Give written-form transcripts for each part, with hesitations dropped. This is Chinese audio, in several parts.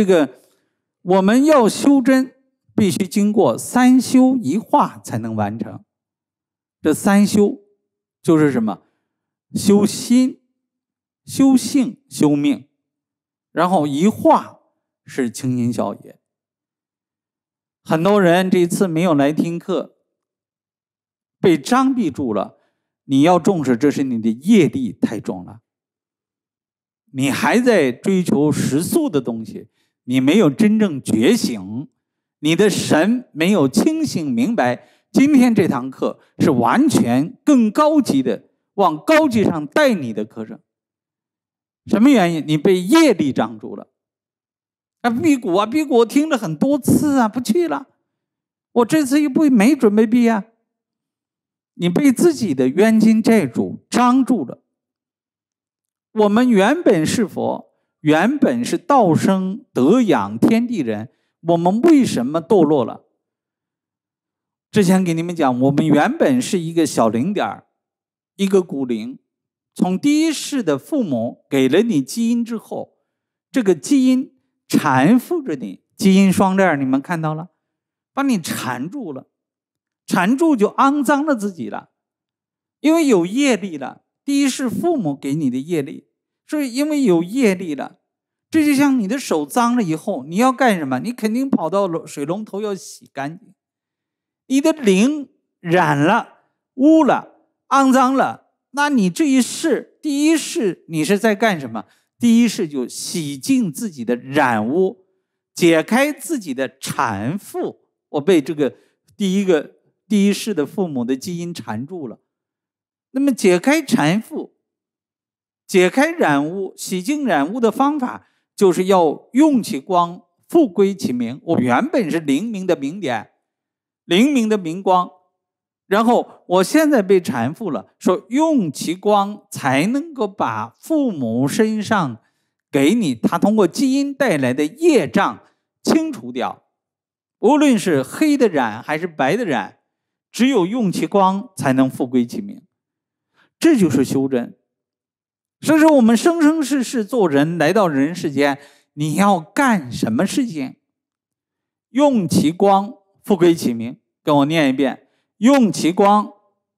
这个我们要修真，必须经过三修一化才能完成。这三修就是什么？修心、修性、修命，然后一化是清心小业。很多人这次没有来听课，被障蔽住了。你要重视，这是你的业力太重了。你还在追求世俗的东西，你没有真正觉醒，你的神没有清醒明白。今天这堂课是完全更高级的，往高级上带你的课程。什么原因？你被业力障住了。辟谷啊，辟谷我听了很多次啊，不去了。我这次又没准备毕啊。你被自己的冤亲债主障住了。我们原本是佛，原本是道生德养天地人，我们为什么堕落了？之前给你们讲，我们原本是一个小零点，一个骨龄，从第一世的父母给了你基因之后，这个基因缠附着你，基因双链你们看到了，把你缠住了，缠住就肮脏了自己了，因为有业力了。第一世父母给你的业力，所以因为有业力了，这就像你的手脏了以后，你要干什么？你肯定跑到水龙头要洗干净。你的灵染了、污了、肮脏了，那你这一世第一世你是在干什么？第一世就洗净自己的染污，解开自己的缠缚。我被这个第一世的父母的基因缠住了。那么解开缠缚，解开染污，洗净染污的方法就是要用其光，复归其明。我原本是灵明的明点，灵明的明光，然后我现在被缠缚了，说用其光才能够把父母身上给你他通过基因带来的业障清除掉。无论是黑的染还是白的染，只有用其光才能复归其明。这就是修真。所以说我们生生世世做人，来到人世间，你要干什么事情？用其光复归其明。跟我念一遍，用其光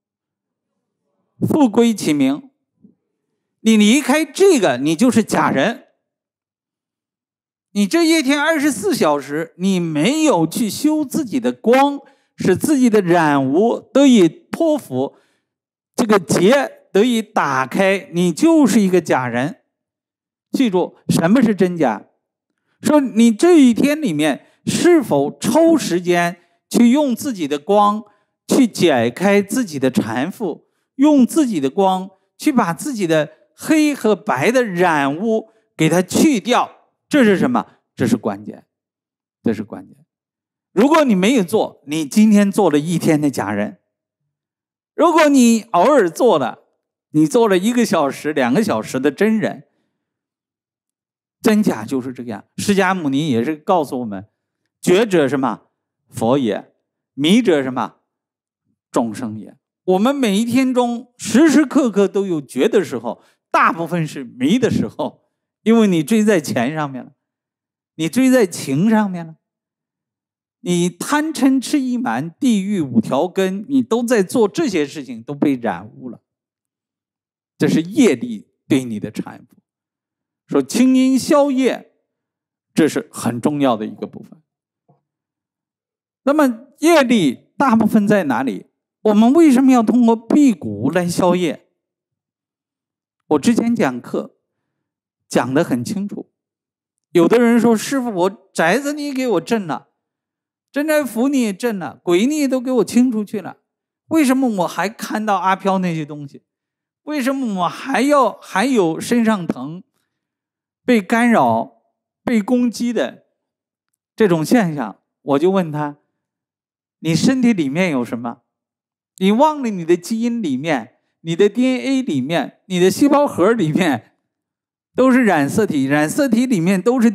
复归其明。你离开这个，你就是假人。你这一天24小时，你没有去修自己的光，使自己的染污得以脱服，这个结得以打开，你就是一个假人。记住，什么是真假？说你这一天里面是否抽时间去用自己的光去解开自己的缠缚，用自己的光去把自己的黑和白的染污给它去掉。这是什么？这是关键，这是关键。如果你没有做，你今天做了一天的假人。如果你偶尔做了，你做了1个小时、2个小时的真人。真假就是这个样。释迦牟尼也是告诉我们，觉者什么？佛也。迷者什么？众生也。我们每一天中时时刻刻都有觉的时候，大部分是迷的时候，因为你追在钱上面了，你追在情上面了，你贪嗔痴疑慢地狱5条根，你都在做这些事情，都被染污了。这是业力对你的缠缚。说清因消业，这是很重要的一个部分。那么业力大部分在哪里？我们为什么要通过辟谷来消业？我之前讲课讲得很清楚。有的人说，师父，我宅子你给我镇了，镇宅符你也镇了，鬼你也都给我清出去了，为什么我还看到阿飘那些东西？为什么我还有身上疼、被干扰、被攻击的这种现象？我就问他，你身体里面有什么？你忘了你的基因里面，你的 DNA 里面，你的细胞核里面都是染色体，染色体里面都是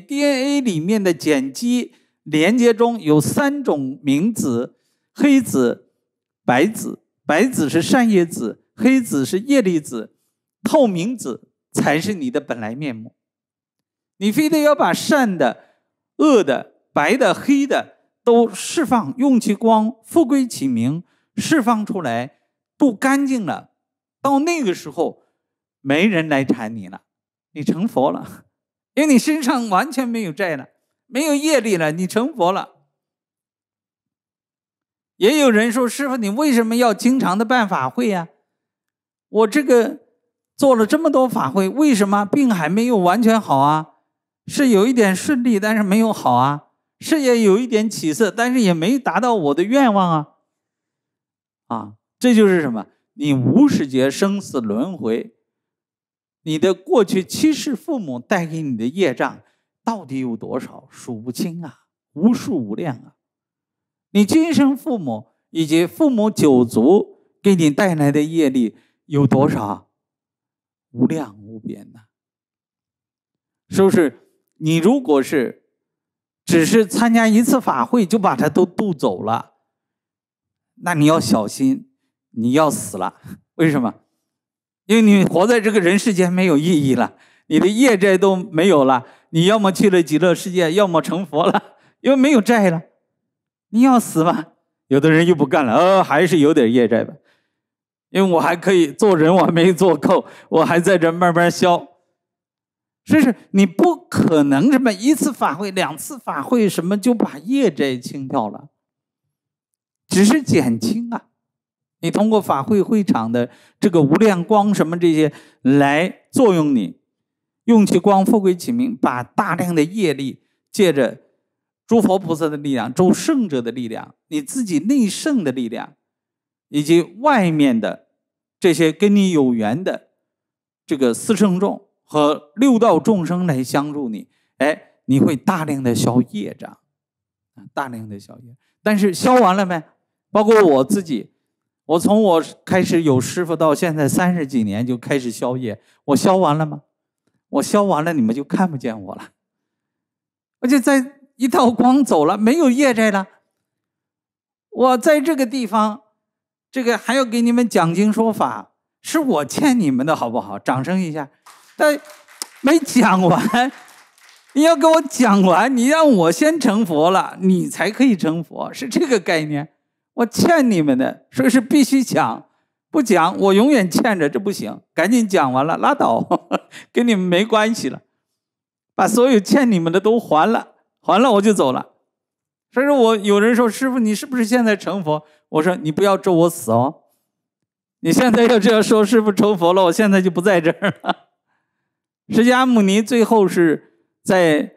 DNA 里面的碱基连接中有3种明子，黑子、白子。白子是善业子，黑子是业力子，透明子才是你的本来面目。 你非得要把善的、恶的、白的、黑的都释放，用其光复归其明，释放出来，都干净了。到那个时候，没人来缠你了，你成佛了，因为你身上完全没有债了，没有业力了，你成佛了。也有人说，师父，你为什么要经常的办法会呀？我这个做了这么多法会，为什么病还没有完全好啊？是有一点顺利，但是没有好啊。事业有一点起色，但是也没达到我的愿望啊。这就是什么？你无始劫生死轮回，你的过去七世父母带给你的业障到底有多少？数不清啊，无数无量啊。你今生父母以及父母九族给你带来的业力有多少？无量无边呐。是不是？你如果是只是参加一次法会就把它都渡走了，那你要小心，你要死了。为什么？因为你活在这个人世间没有意义了，你的业债都没有了，你要么去了极乐世界，要么成佛了，因为没有债了。你要死吗？有的人又不干了，还是有点业债吧，因为我还可以做人，我还没做够，我还在这慢慢消。所以是你不可能什么一次法会、两次法会什么就把业债清掉了，只是减轻啊。你通过法会会场的这个无量光什么这些来作用你，用其光复归其明，把大量的业力借着诸佛菩萨的力量、诸圣者的力量、你自己内圣的力量，以及外面的这些跟你有缘的这个四圣众和六道众生来相助你，你会大量的消业障，大量的消业。但是消完了没？包括我自己，我从我开始有师父到现在30几年就开始消业，我消完了吗？我消完了，你们就看不见我了。而且在一道光走了，没有业债了。我在这个地方，这个还要给你们讲经说法，是我欠你们的，好不好？掌声一下。但没讲完，你要给我讲完，你让我先成佛了，你才可以成佛，是这个概念。我欠你们的，所以是必须讲，不讲我永远欠着，这不行，赶紧讲完了拉倒，跟你们没关系了，把所有欠你们的都还了，还了我就走了。所以说有人说，师父你是不是现在成佛？我说你不要咒我死哦，你现在要这样说师父成佛了，我现在就不在这儿了。释迦牟尼最后是在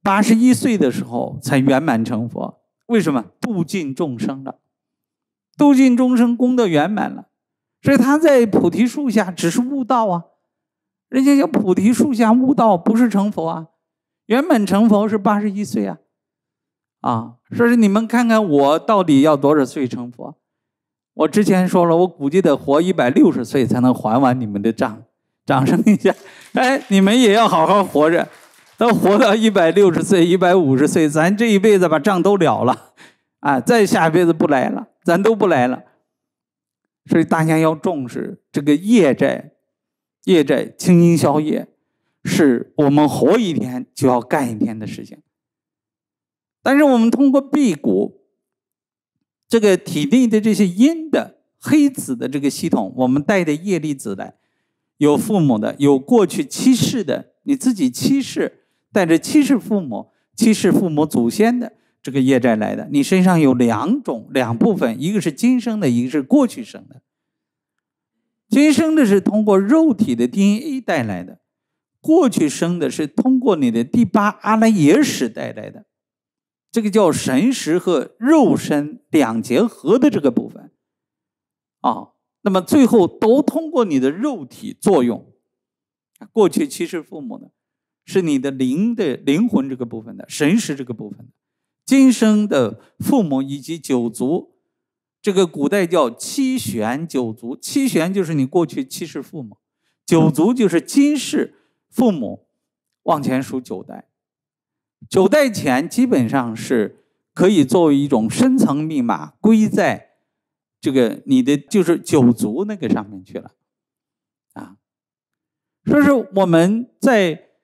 81岁的时候才圆满成佛，为什么？度尽众生了，度尽众生功德圆满了，所以他在菩提树下只是悟道啊，人家叫菩提树下悟道，不是成佛啊。圆满成佛是81岁啊，所以你们看看我到底要多少岁成佛？我之前说了，我估计得活160岁才能还完你们的账。掌声一下！你们也要好好活着，都活到160岁、150岁，咱这一辈子把账都了了啊！再下一辈子不来了，咱都不来了。所以大家要重视这个业债，业债清净消业，是我们活一天就要干一天的事情。但是我们通过辟谷，这个体内的这些阴的黑子的这个系统，我们带的业力子来。有父母的，有过去7世的，你自己7世带着7世父母、7世父母祖先的这个业债来的。你身上有两部分，一个是今生的，一个是过去生的。今生的是通过肉体的 DNA 带来的，过去生的是通过你的第8阿赖耶识带来的。这个叫神识和肉身两结合的这个部分那么最后都通过你的肉体作用。过去7世父母的是你的灵魂这个部分的，神识这个部分的。今生的父母以及九族，这个古代叫7玄9族。7玄就是你过去7世父母，9族就是今世父母，往前数9代。9代前基本上是可以作为一种深层密码归在这个你的就是9族那个上面去了所以说我们在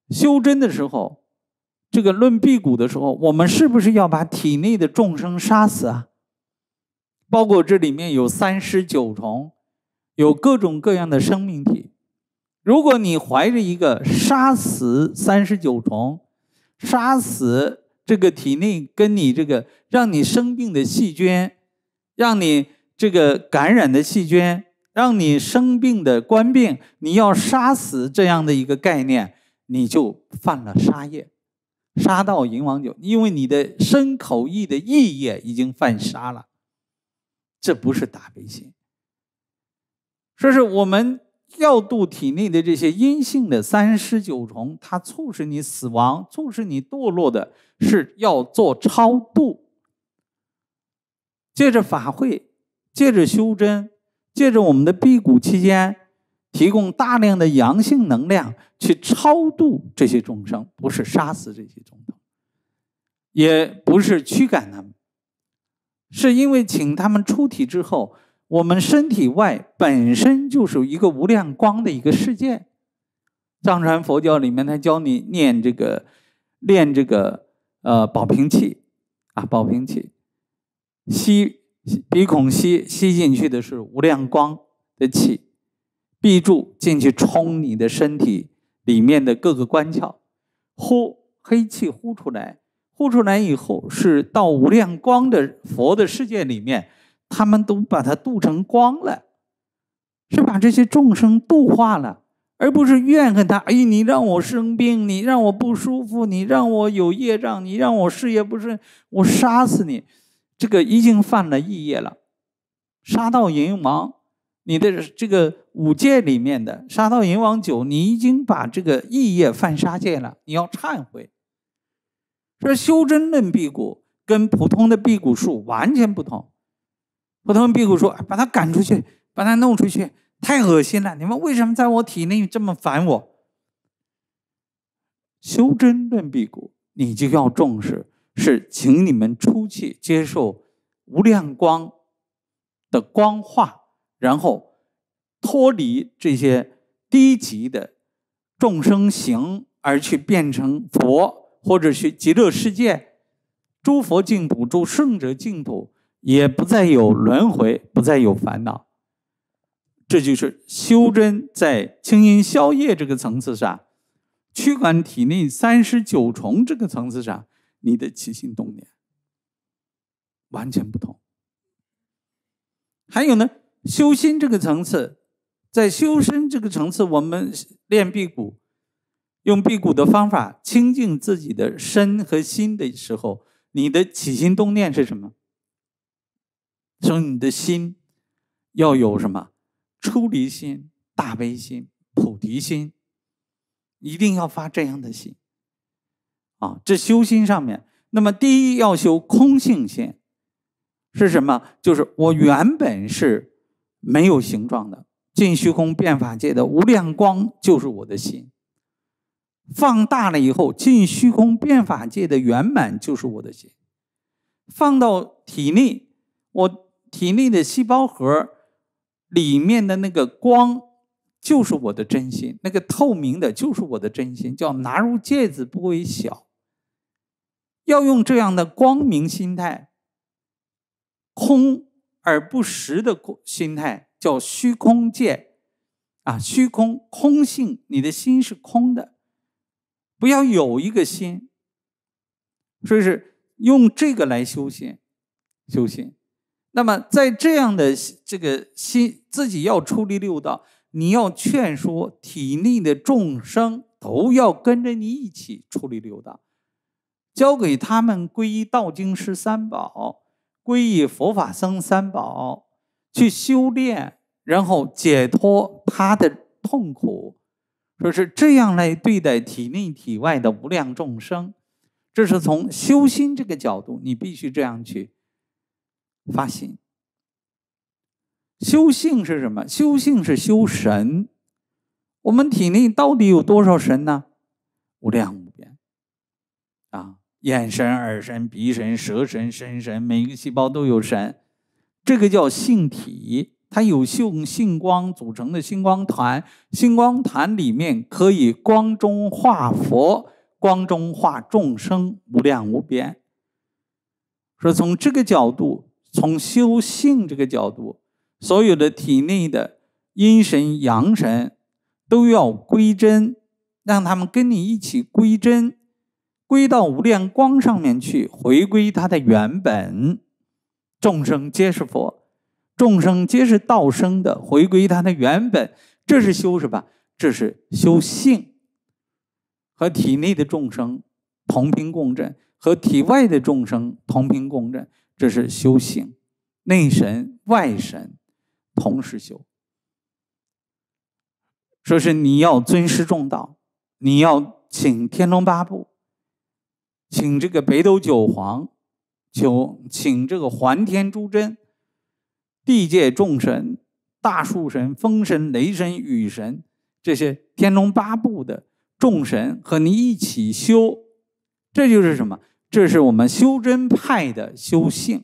修真的时候，这个论辟谷的时候，我们是不是要把体内的众生杀死啊？包括这里面有39重，有各种各样的生命体。如果你怀着一个杀死39重，杀死这个体内跟你这个让你生病的细菌，让你这个感染的细菌，让你生病的官病，你要杀死这样的一个概念，你就犯了杀业，杀到淫王酒，因为你的身口意的意业已经犯杀了，这不是大悲心。说是我们要度体内的这些阴性的39重，它促使你死亡，促使你堕落的，是要做超度。借着法会，借着修真，借着我们的辟谷期间，提供大量的阳性能量去超度这些众生，不是杀死这些众生，也不是驱赶他们，是因为请他们出体之后，我们身体外本身就是一个无量光的一个世界。藏传佛教里面他教你练这个保平气啊，保平气，鼻孔吸进去的是无量光的气，闭住进去冲你的身体里面的各个关窍，呼黑气呼出来，呼出来以后是到无量光的佛的世界里面，他们都把它度成光了，是把这些众生度化了，而不是怨恨他。哎，你让我生病，你让我不舒服，你让我有业障，你让我事业不顺，我杀死你。这个已经犯了异业了，杀到淫王，你的这个五戒里面的杀到淫王9，你已经把这个异业犯杀戒了，你要忏悔。说修真论辟谷跟普通的辟谷术完全不同。普通辟谷说把他赶出去，把他弄出去，太恶心了，你们为什么在我体内这么烦我？修真论辟谷你就要重视，是请你们出去接受无量光的光化，然后脱离这些低级的众生行，而去变成佛，或者去极乐世界，诸佛净土，诸圣者净土，也不再有轮回，不再有烦恼。这就是修真在清阴消业这个层次上，驱赶体内39重这个层次上，你的起心动念完全不同。还有呢，修心这个层次，在修身这个层次，我们练辟谷，用辟谷的方法清净自己的身和心的时候，你的起心动念是什么？所以你的心要有什么？出离心、大悲心、菩提心，一定要发这样的心啊！这修心上面，那么第一要修空性心，是什么？就是我原本是没有形状的，尽虚空变法界的无量光就是我的心。放大了以后，尽虚空变法界的圆满就是我的心。放到体内，我体内的细胞核里面的那个光就是我的真心，那个透明的就是我的真心，叫拿入芥子不为小。要用这样的光明心态，空而不实的心态，叫虚空界啊，虚空空性，你的心是空的，不要有一个心。所以是用这个来修心，修心。那么在这样的这个心，自己要出离六道，你要劝说体内的众生都要跟着你一起出离六道，教给他们皈依道经师三宝，皈依佛法僧三宝，去修炼，然后解脱他的痛苦。说是这样来对待体内体外的无量众生，这是从修心这个角度，你必须这样去发心。修性是什么？修性是修神。我们体内到底有多少神呢？无量无边啊！眼神、耳神、鼻神、舌神、身神，每个细胞都有神，这个叫性体。 它有用星光组成的星光团，星光团里面可以光中化佛，光中化众生，无量无边。说从这个角度，从修性这个角度，所有的体内的阴神阳神都要归真，让他们跟你一起归真，归到无量光上面去，回归它的原本。众生皆是佛，众生皆是道生的，回归它的原本，这是修什么？这是修性，和体内的众生同频共振，和体外的众生同频共振，这是修性。内神外神同时修。说是你要尊师重道，你要请天龙八部，请这个北斗九皇，请这个还天诸真，地界众神，大树神、风神、雷神、雨神，这些天龙八部的众神和你一起修。这就是什么？这是我们修真派的修性。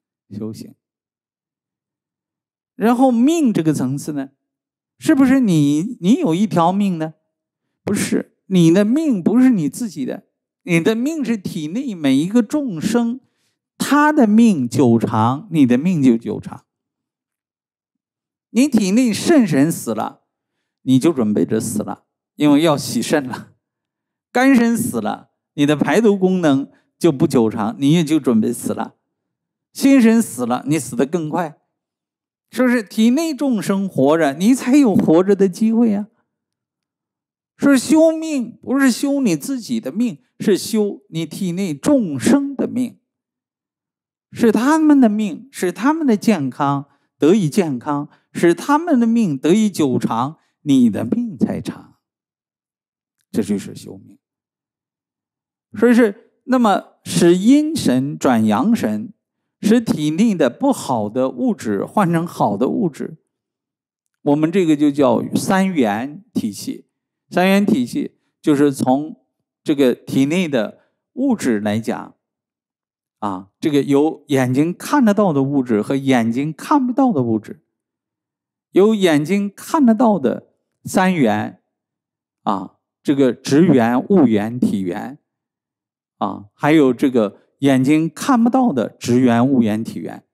然后命这个层次呢，是不是你有一条命呢？不是，你的命不是你自己的，你的命是体内每一个众生，他的命久长，你的命就久长。你体内肾神死了，你就准备着死了，因为要洗肾了。肝神死了，你的排毒功能就不久长，你也就准备死了。心神死了，你死得更快。是不是体内众生活着，你才有活着的机会啊？是修命，不是修你自己的命，是修你体内众生的命，使他们的命，使他们的健康得以健康，使他们的命得以久长，你的命才长。这就是修命。所以是那么使阴神转阳神，使体内的不好的物质换成好的物质，我们这个就叫三元体系。三元体系就是从这个体内的物质来讲啊，这个有眼睛看得到的物质和眼睛看不到的物质，有眼睛看得到的三元啊，这个质元、物元、体元啊，还有这个眼睛看不到的质元、物元、体元，